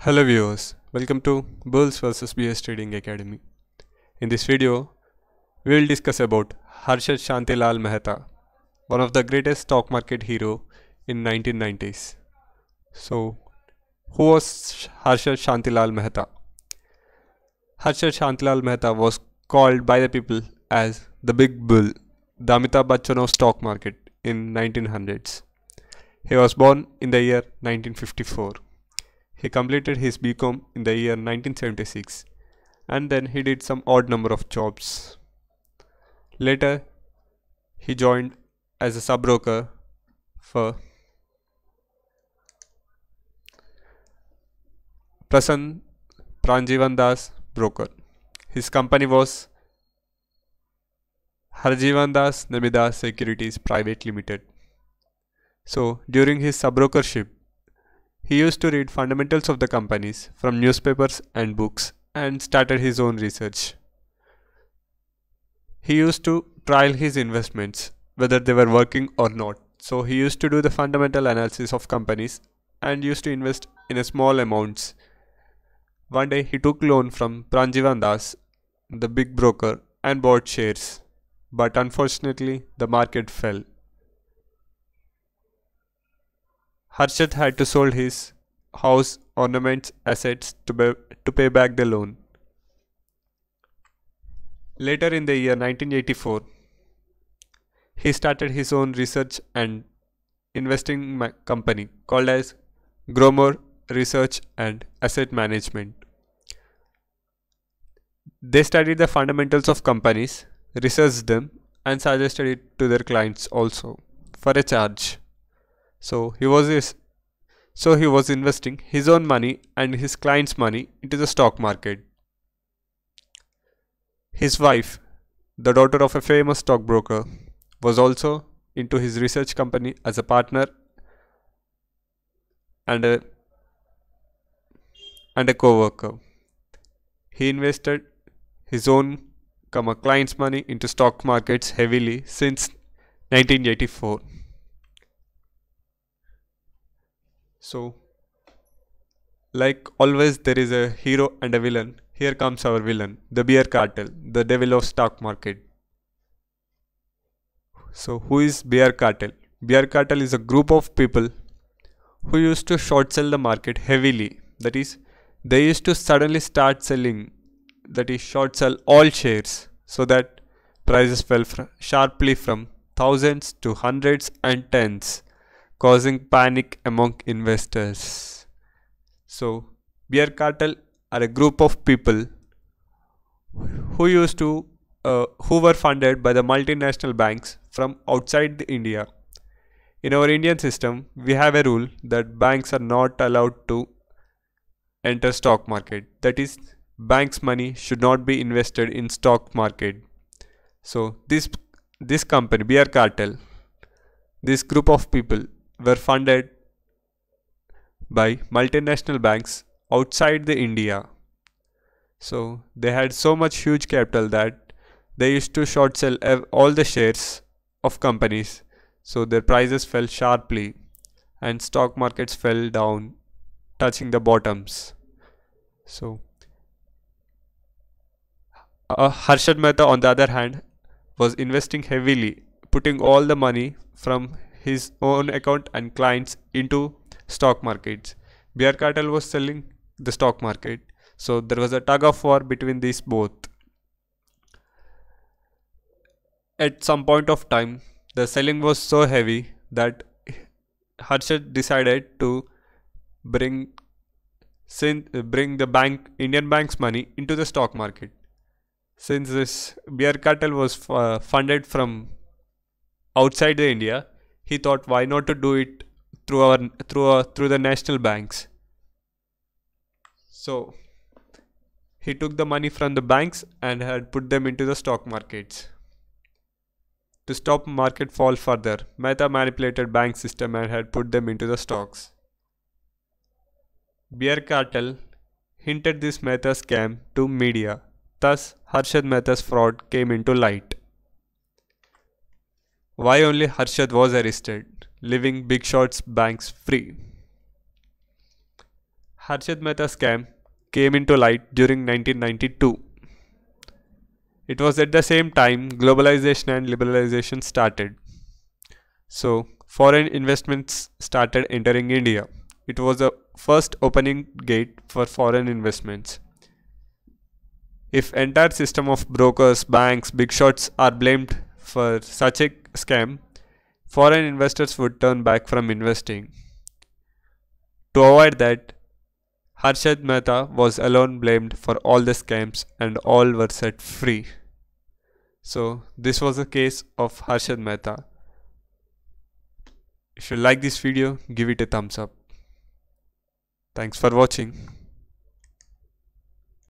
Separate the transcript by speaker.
Speaker 1: Hello viewers, welcome to Bulls vs BS Trading Academy. In this video, we will discuss about Harshad Shantilal Mehta, one of the greatest stock market hero in 1990s. So, who was Harshad Shantilal Mehta? Harshad Shantilal Mehta was called by the people as the Big Bull, the Amitabh Bachchan of stock market in 1900s. He was born in the year 1954. He completed his BCom in the year 1976 and then he did some odd number of jobs. Later, he joined as a sub-broker for Prasann Pranjivan Das Broker. His company was Harjivan Das Namidas Securities Private Limited. So, during his sub-brokership, he used to read fundamentals of the companies from newspapers and books and started his own research. He used to trial his investments, whether they were working or not. So he used to do the fundamental analysis of companies and used to invest in a small amounts. One day he took loan from Pranjivan Das, the big broker, and bought shares. But unfortunately, the market fell. Harshad had to sell his house, ornaments, assets to pay back the loan. Later in the year 1984, he started his own research and investing company called as Gromor Research and Asset Management. They studied the fundamentals of companies, researched them, and suggested it to their clients also for a charge. So he was investing his own money and his clients' money into the stock market. His wife, the daughter of a famous stockbroker, was also into his research company as a partner and a co-worker. He invested his own clients' money into stock markets heavily since 1984. So, like always, there is a hero and a villain. Here comes our villain, the bear cartel, the devil of stock market. So, who is bear cartel? Bear cartel is a group of people who used to short sell the market heavily. That is, they used to suddenly start selling, that is, short sell all shares, so that prices fell sharply from thousands to hundreds and tens, causing panic among investors. So, bear cartel are a group of people who were funded by the multinational banks from outside India. In our Indian system, we have a rule that banks are not allowed to enter stock market. That is, banks' money should not be invested in stock market. So this company, bear cartel, this group of people were funded by multinational banks outside the India. So they had so much huge capital that they used to short sell all the shares of companies. So their prices fell sharply and stock markets fell down, touching the bottoms. So Harshad Mehta, on the other hand, was investing heavily, putting all the money from his own account and clients into stock markets. Bear cartel was selling the stock market. So there was a tug of war between these both. At some point of time, the selling was so heavy that Harshad decided to bring the Indian bank's money into the stock market. Since this bear cartel was funded from outside the India, he thought, why not to do it through the national banks. So he took the money from the banks and had put them into the stock markets. To stop market fall further, Mehta manipulated bank system and had put them into the stocks. Bear cartel hinted this Mehta scam to media. Thus, Harshad Mehta's fraud came into light. Why only Harshad was arrested, leaving Big Shot's banks free? Harshad Mehta scam came into light during 1992. It was at the same time globalization and liberalization started. So, foreign investments started entering India. It was the first opening gate for foreign investments. If entire system of brokers, banks, big shots are blamed for such a scam, foreign investors would turn back from investing. To avoid that, Harshad Mehta was alone blamed for all the scams and all were set free. So this was the case of Harshad Mehta. If you like this video, give it a thumbs up. Thanks for watching.